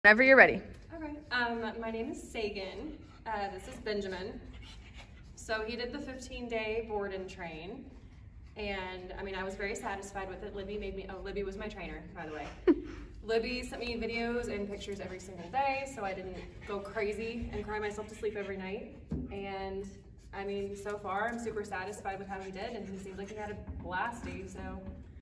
Whenever you're ready. Okay. My name is Sagan. This is Benjamin. So he did the 15-day board and train, and I mean, I was very satisfied with it. Libby was my trainer, by the way. Libby sent me videos and pictures every single day, so I didn't go crazy and cry myself to sleep every night. And I mean, so far I'm super satisfied with how he did, and he seemed like he had a blasty, so